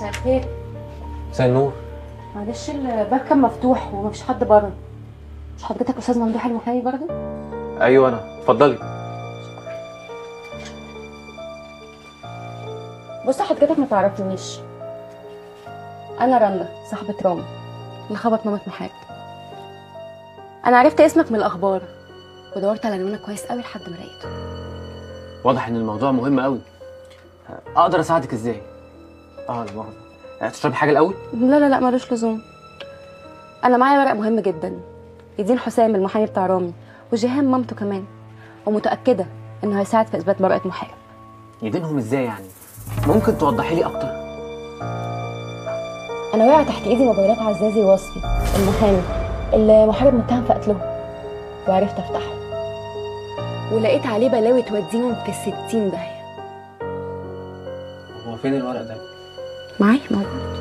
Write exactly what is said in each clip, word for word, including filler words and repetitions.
مساء الخير. مساء النور. معلش الباب كان مفتوح ومفيش حد بره. مش حضرتك استاذ ممدوح المحامي برضه؟ ايوه انا، اتفضلي. بص حضرتك ما تعرفنيش. انا رندا صاحبة رامي اللي خبط مامة محمد. انا عرفت اسمك من الاخبار ودورت على عنوانك كويس قوي لحد ما لقيته. واضح ان الموضوع مهم قوي. اقدر اساعدك ازاي؟ اه لا مؤاخذة، تشربي حاجه الاول؟ لا لا لا ملوش لزوم. انا معايا ورق مهم جدا يدين حسام المحامي بتاع رامي وجيهان مامته كمان، ومتاكده انه هيساعد في اثبات براءه محارب. يدينهم ازاي يعني؟ ممكن توضحي لي اكتر؟ انا وقع تحت ايدي موبايلات عزازي وصفي المحامي اللي محارب متهم في قتله، وعرفت افتحه ولقيت عليه بلاوي توديهم في ستين داهيه. هو فين الورق ده؟ معايا موجود.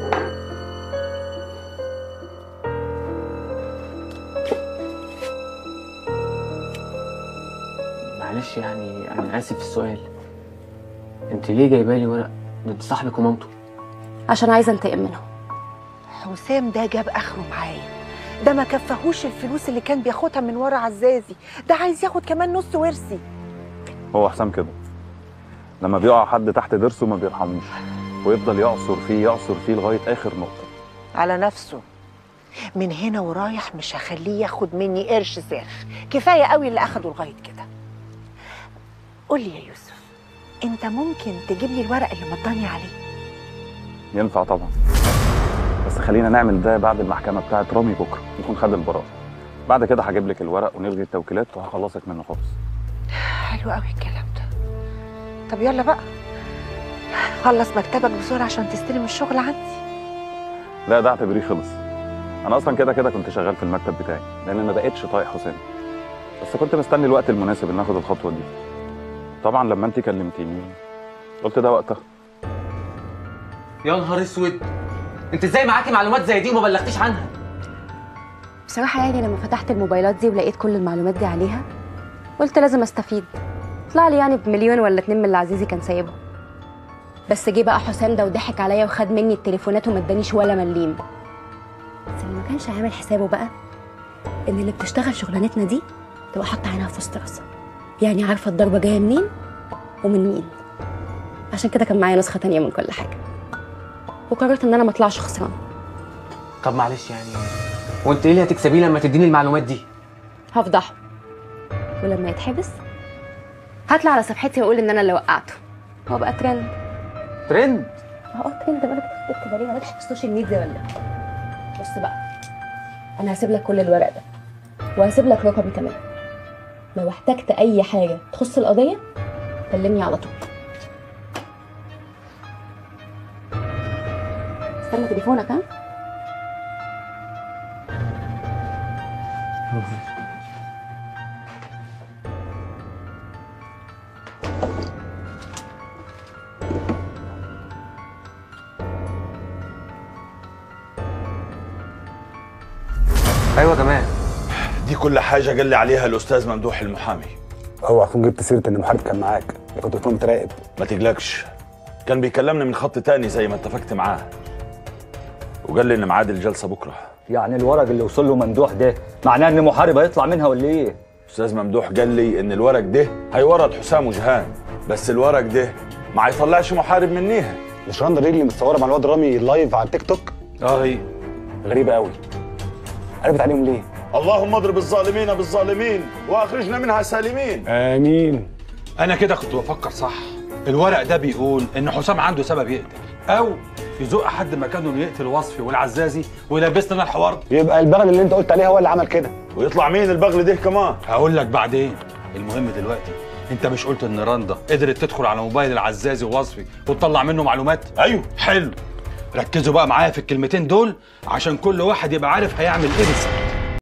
معلش يعني انا اسف في السؤال، انت ليه جايبه لي ورق ضد صاحبك ومامته؟ عشان عايزه انتقم منهم. حسام ده جاب اخره معايا، ده ما كفاهوش الفلوس اللي كان بياخدها من ورا عزازي، ده عايز ياخد كمان نص ورثي. هو حسام كده لما بيقع حد تحت ضرسه ما بيرحموش، ويفضل يعصر فيه يعصر فيه لغايه اخر نقطه على نفسه. من هنا ورايح مش هخليه ياخد مني قرش ساخ، كفايه قوي اللي اخده لغايه كده. قول لي يا يوسف، انت ممكن تجيب لي الورق اللي مضاني عليه؟ ينفع طبعا، بس خلينا نعمل ده بعد المحكمه بتاعه رامي بكره يكون خد البراءه. بعد كده هجيب لك الورق ونلغي التوكيلات وهخلصك منه خالص. حلو قوي الكلام ده. طب يلا بقى خلص مكتبك بسرعه عشان تستلم الشغل عندي. لا ده اعتبريه خلص. انا اصلا كده كده كنت شغال في المكتب بتاعي لان ما بقتش طايق حسام، بس كنت مستني الوقت المناسب ان اخد الخطوه دي. طبعا لما انت كلمتيني قلت ده وقتها. يا نهار اسود، انت ازاي معاكي معلومات زي دي وما بلغتيش عنها؟ بصراحه يعني لما فتحت الموبايلات دي ولقيت كل المعلومات دي عليها قلت لازم استفيد. طلع لي يعني بمليون ولا اتنين من اللي عزيزي كان سايبهم. بس جه بقى حسام ده وضحك عليا وخد مني التليفونات وما ادانيش ولا مليم. بس اللي ما كانش عامل حسابه بقى ان اللي بتشتغل شغلانتنا دي تبقى حاطه عينها في وسط راسها، يعني عارفه الضربه جايه منين ومن مين. عشان كده كان معايا نسخه تانيه من كل حاجه، وقررت ان انا ما اطلعش خسران. طب معلش يعني، وانت ايه اللي هتكسبيه لما تديني المعلومات دي؟ هفضحه، ولما يتحبس هطلع على صفحتي واقول ان انا اللي وقعته، هو بقى ترند. ترند؟ اه ترند. مالك بتكتب عليه؟ مالكش في السوشيال ميديا ولا؟ بص بقى، انا هسيب لك كل الورق ده وهسيب لك رقمي كمان. لو احتجت اي حاجه تخص القضيه كلمني على طول. استنى تليفونك. ها ايوه كمان. دي كل حاجه قال لي عليها الاستاذ ممدوح المحامي. اوعى تكون جبت سيره ان محارب كان معاك، كنت بتكون متراقب. ما تقلقش، كان بيكلمني من خط تاني زي ما اتفقت معاه، وقال لي ان ميعاد الجلسه بكره. يعني الورق اللي وصل له ممدوح ده معناه ان محارب هيطلع منها ولا ايه؟ استاذ ممدوح قال لي ان الورق ده هيورط حسام وجيهان، بس الورق ده ما هيطلعش محارب منيها. مش رندا رجلي متصوره مع الواد رامي لايف على التيك توك؟ اه هي غريبه قوي. قلبت عليهم ليه؟ اللهم اضرب الظالمين بالظالمين واخرجنا منها سالمين. امين. انا كده كنت بفكر صح. الورق ده بيقول ان حسام عنده سبب يقتل، او يزق حد مكانه انه يقتل وصفي والعزازي ويلبسنا الحوار. يبقى البغل اللي انت قلت عليه هو اللي عمل كده. ويطلع مين البغل ده كمان؟ هقول لك بعدين. المهم دلوقتي، انت مش قلت ان رندا قدرت تدخل على موبايل العزازي ووصفي وتطلع منه معلومات؟ ايوه. حلو، ركزوا بقى معايا في الكلمتين دول عشان كل واحد يبقى عارف هيعمل ايه بالظبط.